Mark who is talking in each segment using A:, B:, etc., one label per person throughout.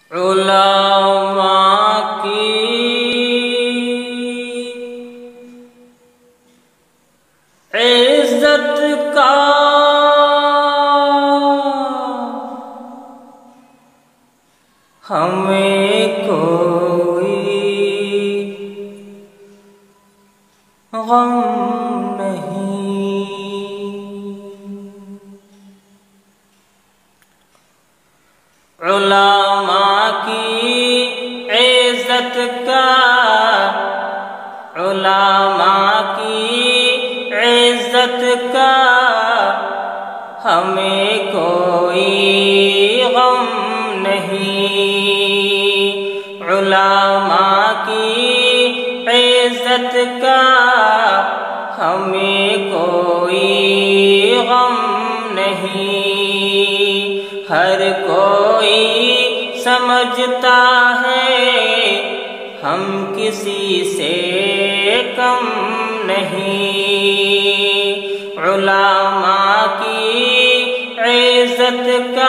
A: علماء کی عزت کا ہمیں کوئی غم نہیں، علماء کی عزت کا، علماء کی عزت کا ہمیں کوئی غم نہیں، علماء کی عزت کا ہمیں کوئی غم نہیں، ہر کوئی سمجھتا ہے ہم کسی سے کم نہیں، علماء کی عزت کا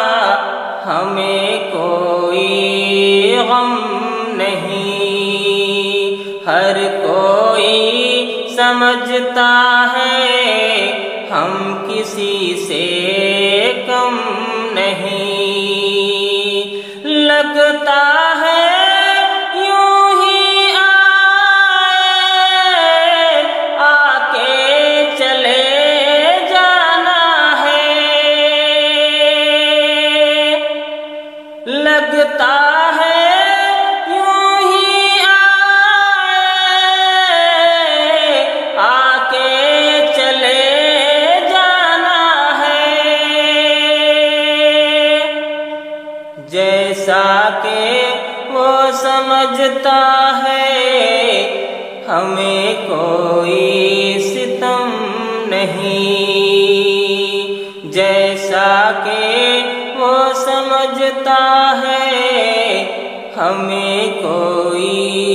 A: ہمیں کوئی غم نہیں، ہر کوئی سمجھتا ہے ہم کسی سے کم نہیں، لگتا ہے یوں ہی آئے آ کے چلے جانا ہے، لگتا ہے یوں ہی آئے آ کے چلے جانا ہے، جیسا کہ وہ سمجھتا ہے ہمیں کوئی ستم نہیں، جیسا کہ وہ سمجھتا ہے ہمیں کوئی